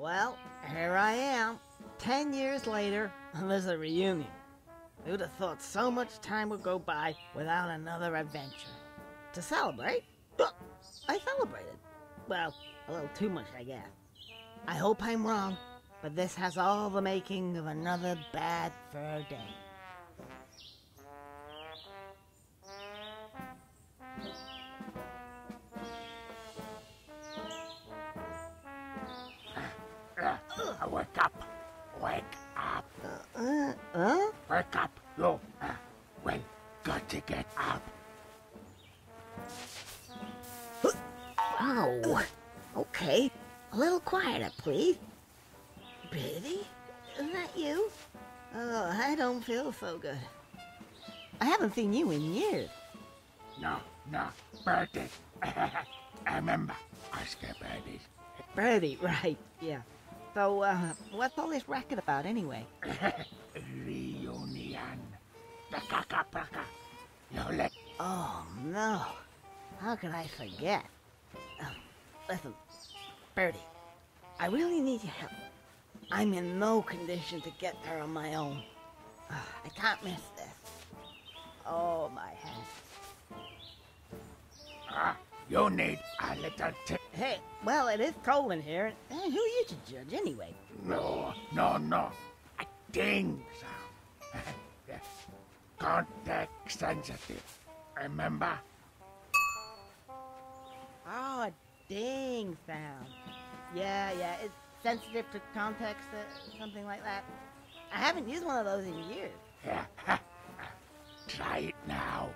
Well, here I am. 10 years later, and there's a reunion. Who'd have thought so much time would go by without another adventure? To celebrate? I celebrated. Well, a little too much, I guess. I hope I'm wrong, but this has all the making of another bad fur day. Wake up! Wake up! Huh? Wake up, you! Well, got to get up. Oh, okay. A little quieter, please. Pretty? Is that you? Oh, I don't feel so good. I haven't seen you in years. No, Birdie. I remember Oscar Birdie. Birdie, right, yeah. So, what's all this racket about anyway? Reunion. Praka. You let... Oh, no. How could I forget? Listen, Birdie, I really need your help. I'm in no condition to get there on my own. I can't miss this. Oh, my head. You need a little tip. Hey, well, it is cold in here. Who are you to judge anyway? No. A ding sound. Yes. Contact sensitive. Remember? Oh, a ding sound. Yeah, it's sensitive to context, something like that. I haven't used one of those in years. Yeah. Try it now.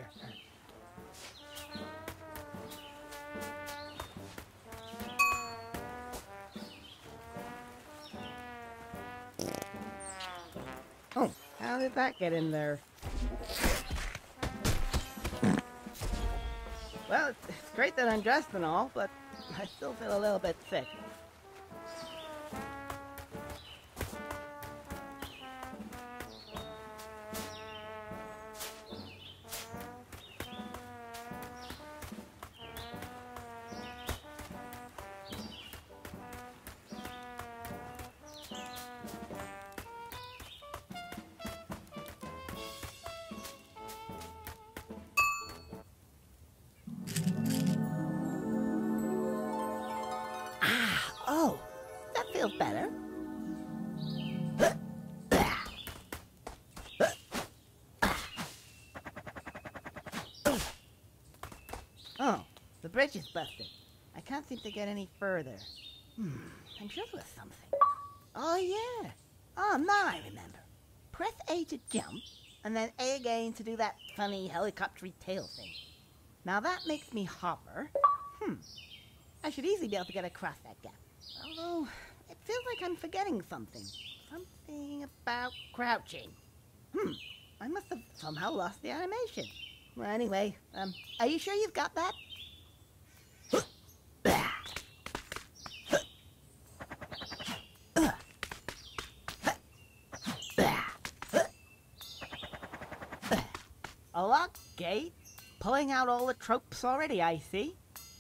Oh, how did that get in there? Well, it's great that I'm dressed and all, but I still feel a little bit sick. Oh, that feels better. Oh, the bridge is busted. I can't seem to get any further. I'm sure there was something. Oh, yeah. Oh, now I remember. Press A to jump, and then A again to do that funny helicopter tail thing. Now that makes me hover. I should easily be able to get across that gap. Although, it feels like I'm forgetting something. Something about crouching. I must have somehow lost the animation. Well, anyway, are you sure you've got that? A locked gate? Pulling out all the tropes already, I see.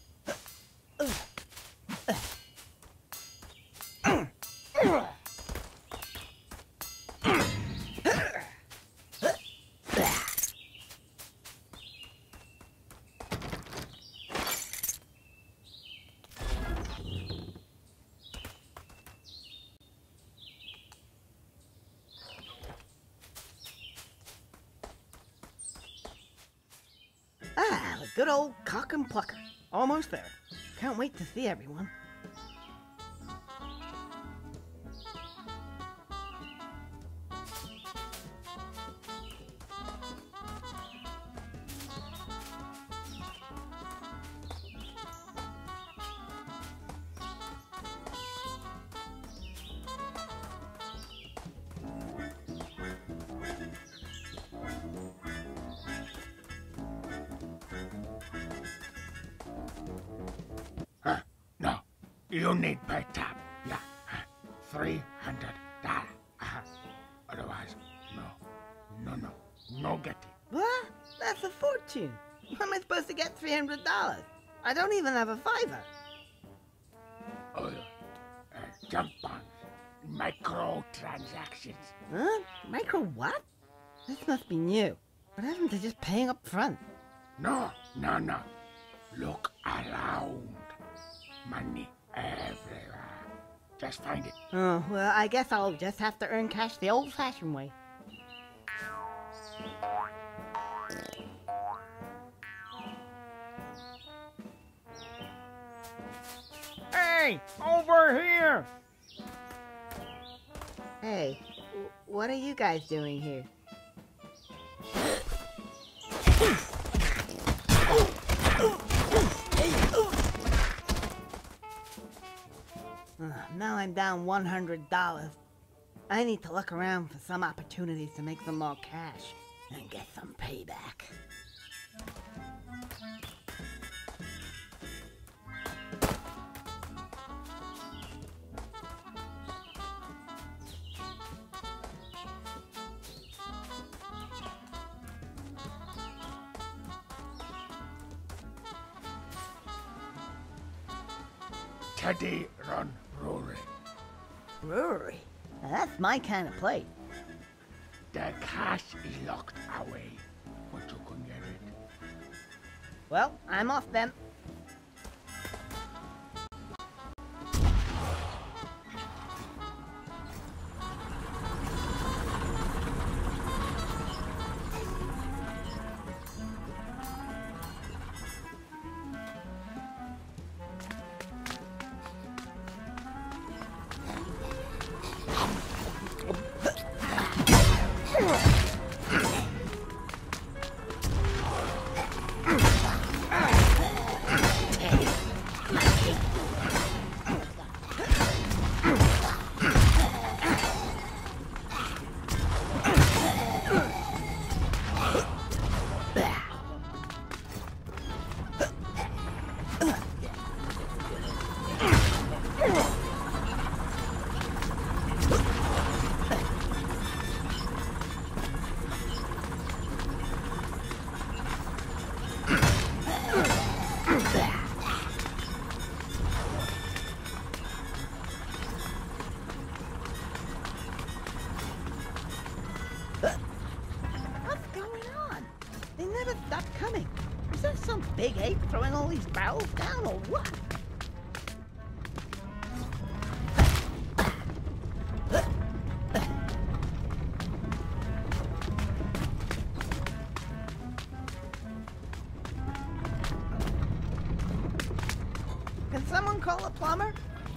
The good old cock and plucker. Almost there. Can't wait to see everyone. No. You need pay tab. Yeah. $300. Otherwise, no get it. What? That's a fortune. How am I supposed to get $300? I don't even have a $5. Oh, junk bonds, microtransactions. Huh? Micro what? This must be new. What happened to just paying up front? No. Look around. Money everywhere. Just find it. Oh, well, I guess I'll just have to earn cash the old-fashioned way. Hey, over here! Hey, what are you guys doing here? Now I'm down $100. I need to look around for some opportunities to make some more cash and get some payback. Teddy Run Brewery. Brewery? Now that's my kind of place. The cash is locked away, but you can get it. Well, I'm off then. What's going on? They never stop coming. Is there some big ape throwing all these barrels down or what? Can someone call a plumber?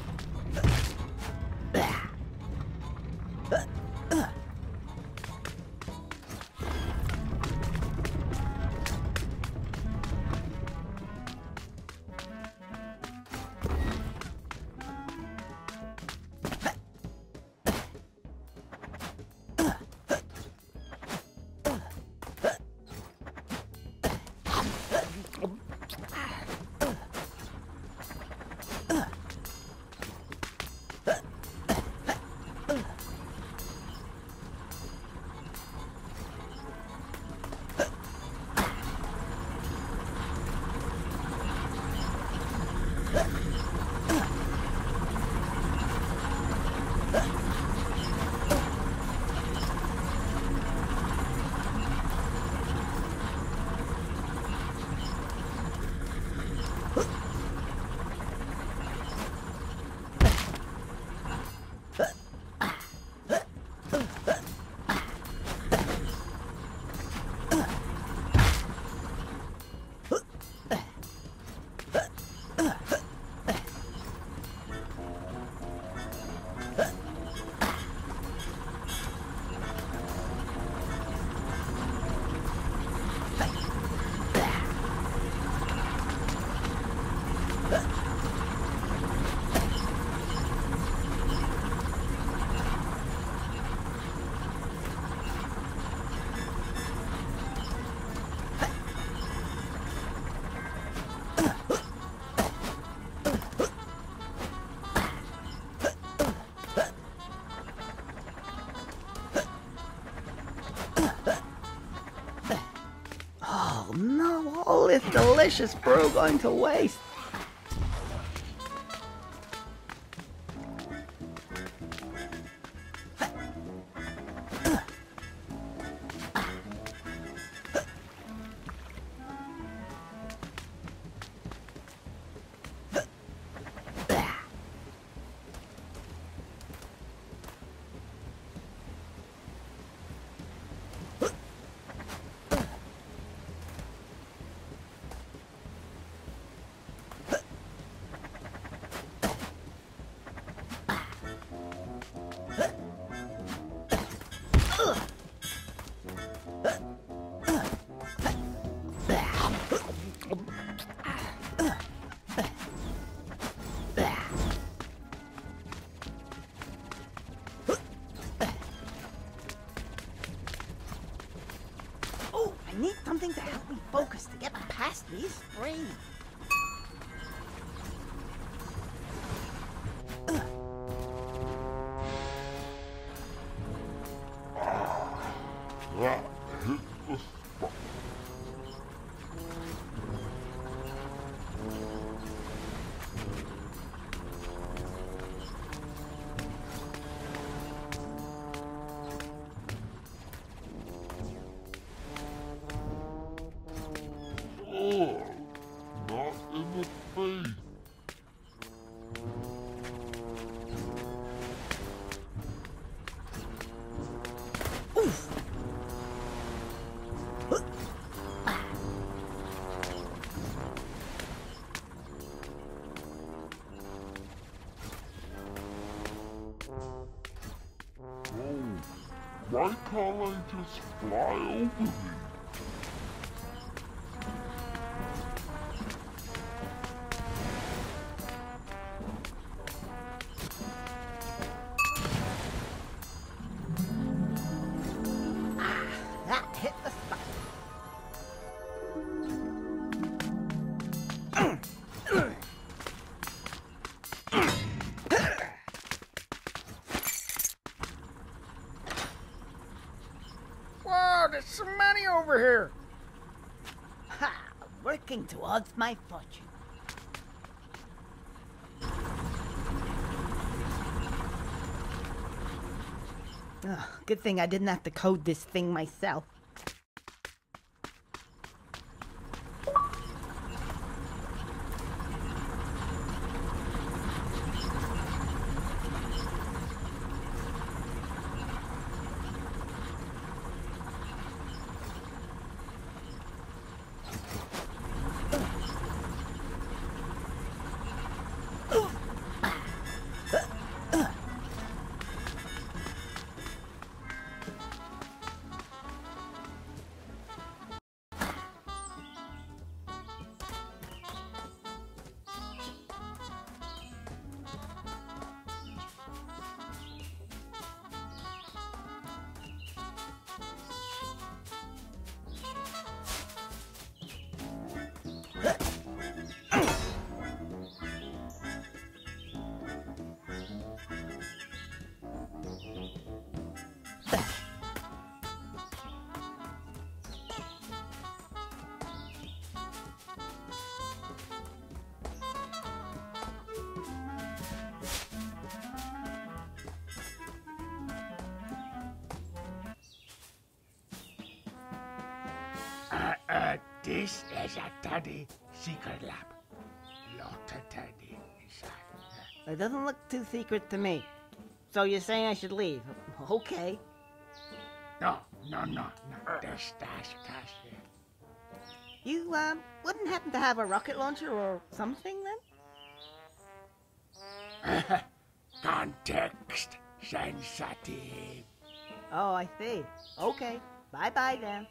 Oh no, all this delicious brew going to waste. Why can't I just fly over me? That hit the spot. Whoa, there's some money over here. Ha! Working towards my fortune. Good thing I didn't have to code this thing myself. This is a Teddy secret lab. Lot of Teddy inside. It doesn't look too secret to me. So you're saying I should leave? Okay. No. The stash cache here. You, wouldn't happen to have a rocket launcher or something, then? Context sensitive. Oh, I see. Okay. Bye-bye, then.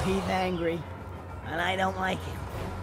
He's angry, and I don't like him.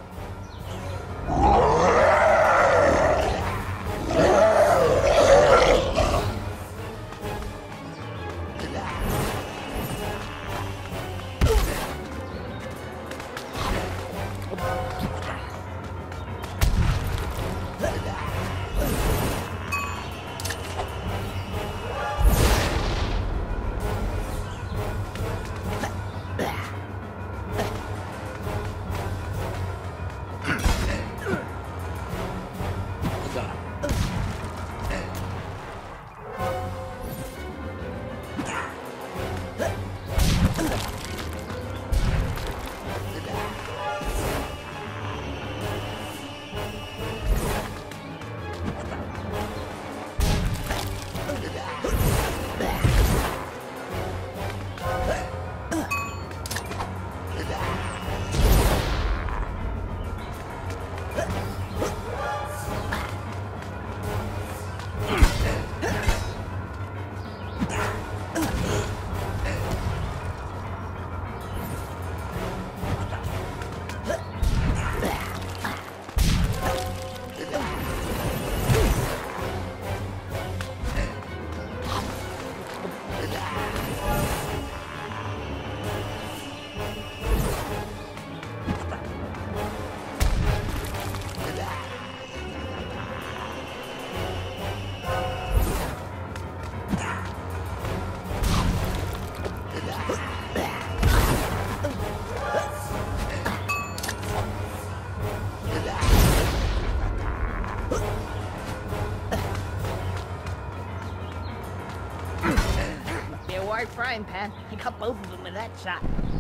Frying pan. I got both of them with that shot.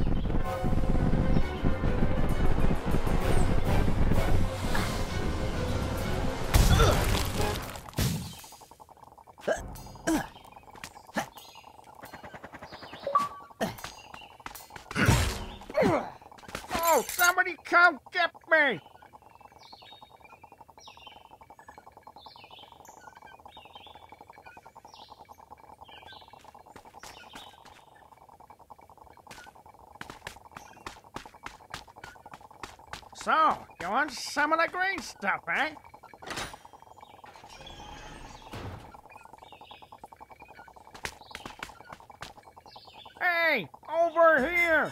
Oh, somebody come get me! So, you want some of the green stuff, eh? Hey, over here!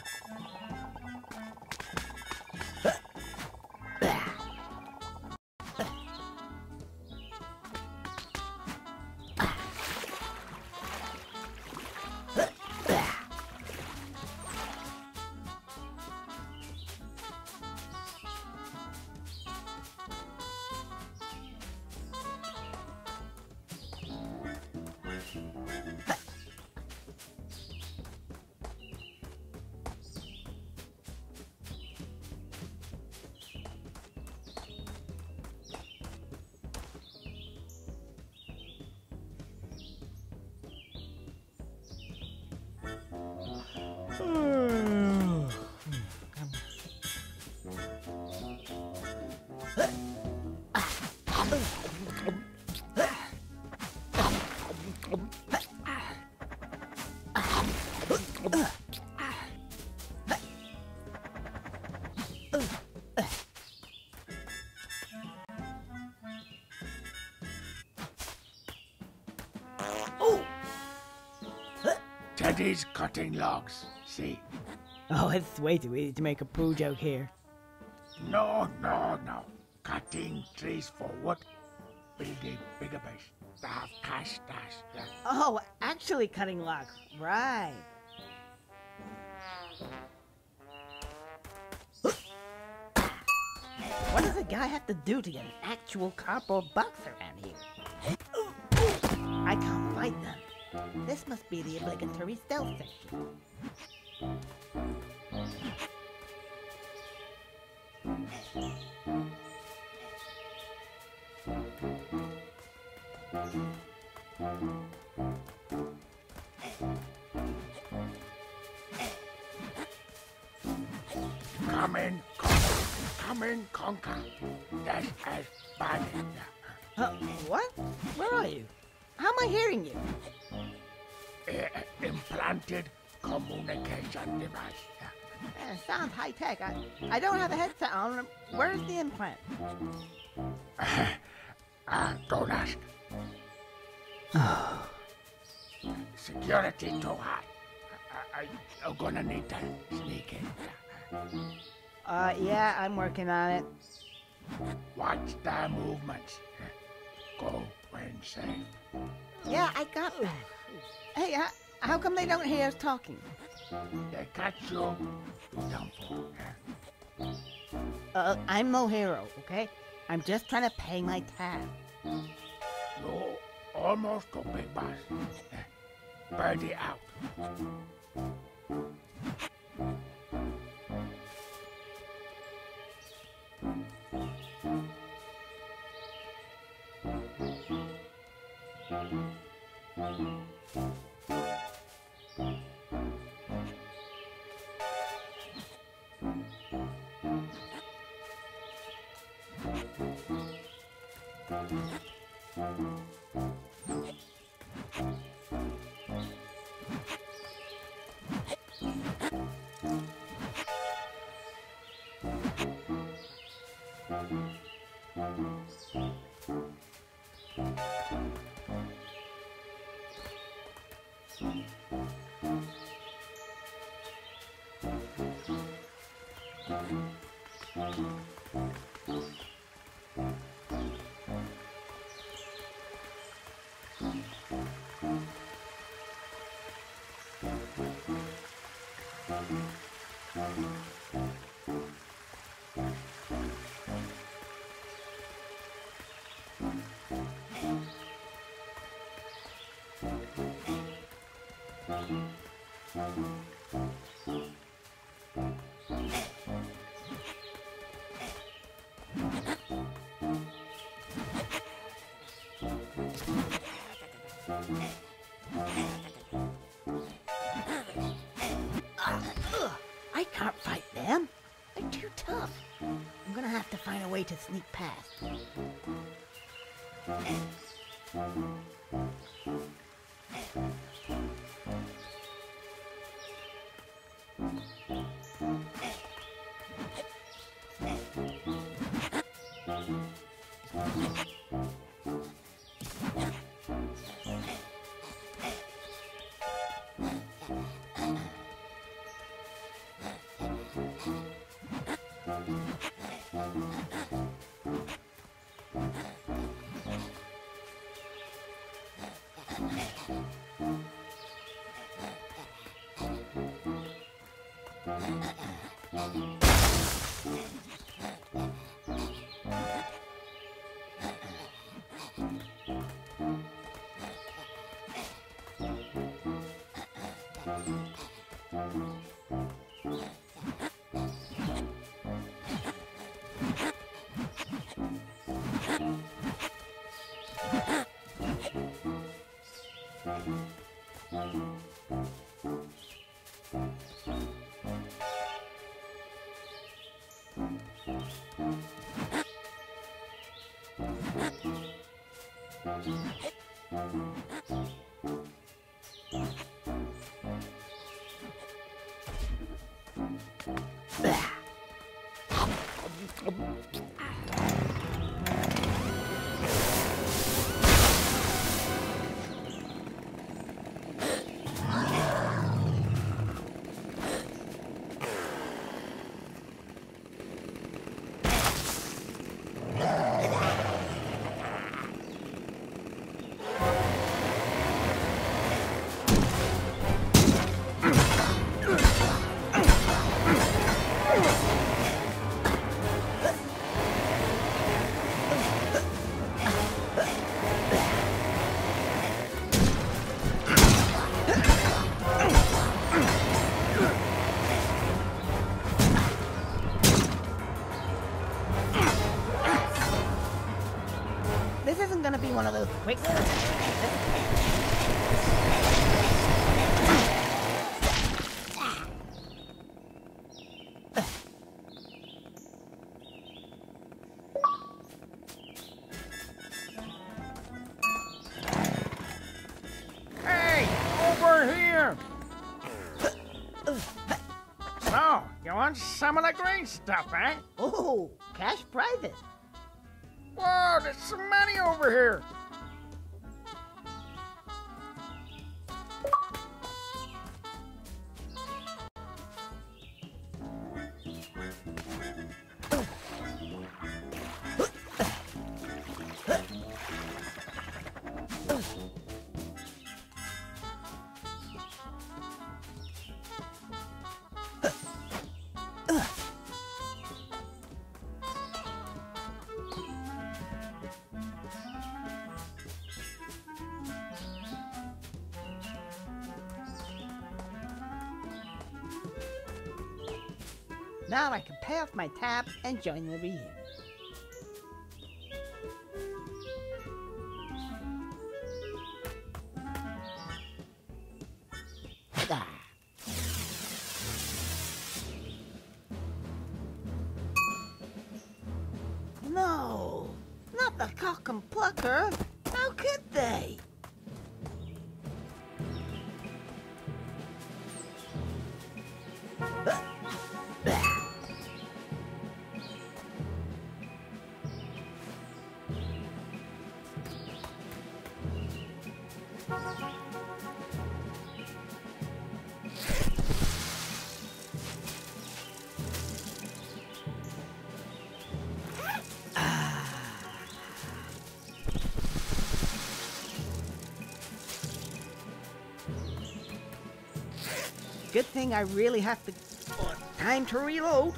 Teddy's cutting logs, see? Oh, it's way too easy to make a poo joke here. No. Cutting trees for wood. Building bigger base. To have cash stash. Yeah. Oh, actually cutting logs. Right. What does a guy have to do to get an actual cardboard box around here? I can't fight them. This must be the obligatory stealth section. Come in, conquer. That has bad. What? Where are you? How am I hearing you? Implanted communication device. Sounds high tech. I don't have a headset on. Where's the implant? Don't ask. Security too high. I'm gonna need to sneak in. Yeah, I'm working on it. Watch their movements. Go when safe. Yeah, I got that. Hey, how come they don't hear us talking? They catch you, you're done for. I'm no hero, okay? I'm just trying to pay my tab. You almost go big boss. Birdie out. I can't fight them. They're too tough. I'm gonna have to find a way to sneak past. This isn't gonna be one of those quick... Hey, over here! No, want some of the green stuff, eh? Oh, cash prizes. Whoa, there's some money over here. Now I can pay off my tab and join the reunion. Ah. No, not the cock and plucker. How could they? Good thing I really have to... Oh, time to reload.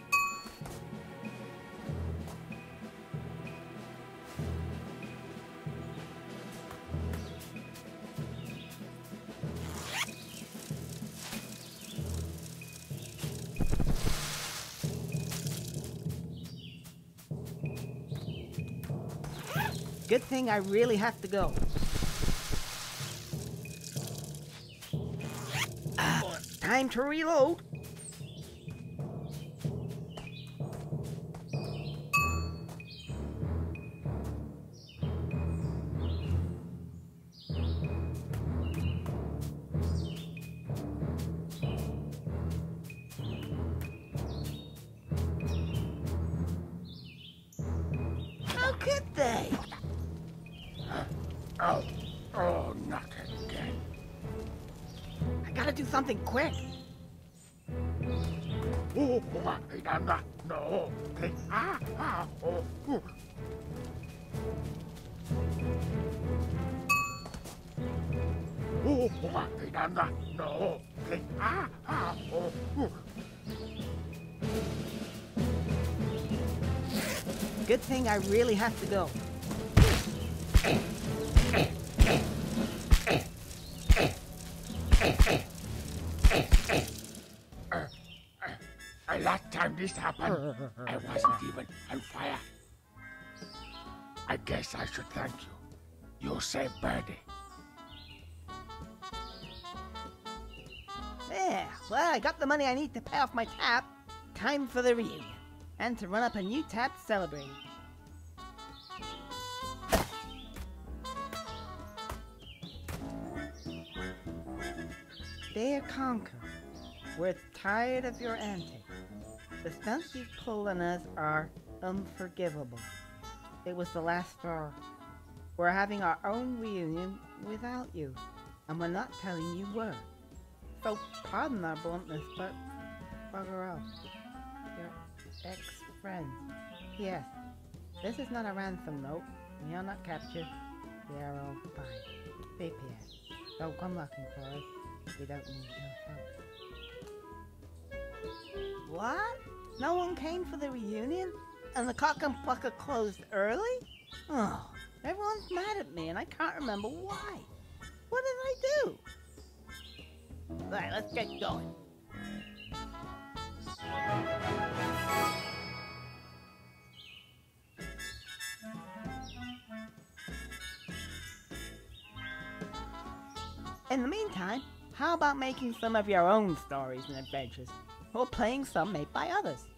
Good thing I really have to go. Time to reload. How could they? Oh, not again. I gotta do something quick. Oh, no. Oh. Oh, no. Oh. Good thing I really have to go. Last time this happened, I wasn't even on fire. I guess I should thank you. You saved Birdie. Yeah, well, I got the money I need to pay off my tab. Time for the reunion. And to run up a new tab to celebrate. Dear Conqueror, we're tired of your antics. The stunts you've pulled on us are unforgivable. It was the last straw. We're having our own reunion without you, and we're not telling you where. So pardon our bluntness, but bugger off. Your ex-friend. Yes, this is not a ransom note. We are not captured. We are all fine. BPS. Don't come looking for us. We don't need your help. What? No one came for the reunion? And the cock and plucker closed early? Oh, everyone's mad at me and I can't remember why. What did I do? Alright, let's get going. In the meantime, how about making some of your own stories and adventures, or playing some made by others?